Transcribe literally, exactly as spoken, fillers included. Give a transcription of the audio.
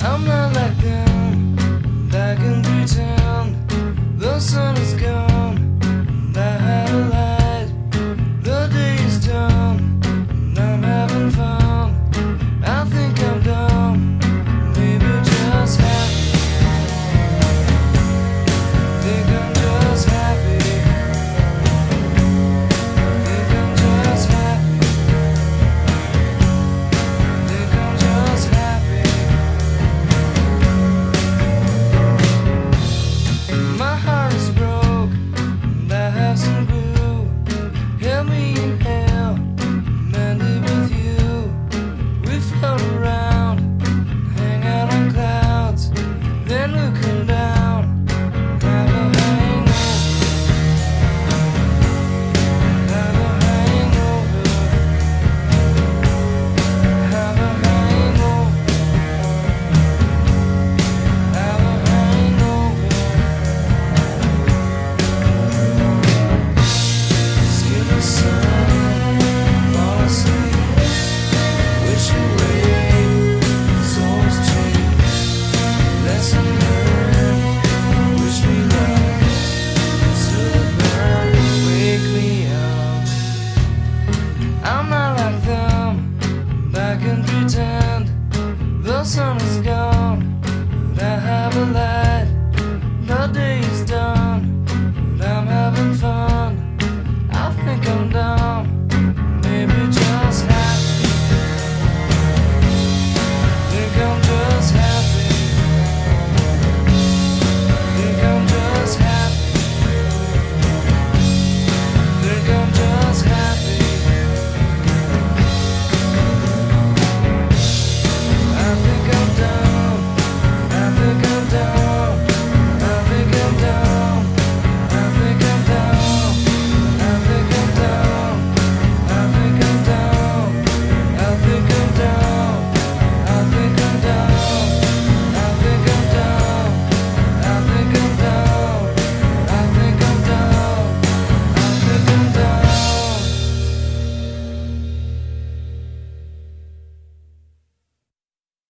I'm not like them, I can pretend the sun is gone, and I have a light. The day is done, and I'm having fun. I think I'm dumb, maybe just happy. Think I'm just happy. Think I'm just happy. Think I'm just happy. My heart is broke, and I have some glue. Help me inhale, mend it with you. We float around, hang out on clouds, then looking down, have a hangover, have a hangover, have a hangover, have a hangover. See the sun, fall asleep, wish away, soul's cheap, lesson learned, wish me luck, still burn, wake me up. I'm not like them, I can pretend the sun is gone.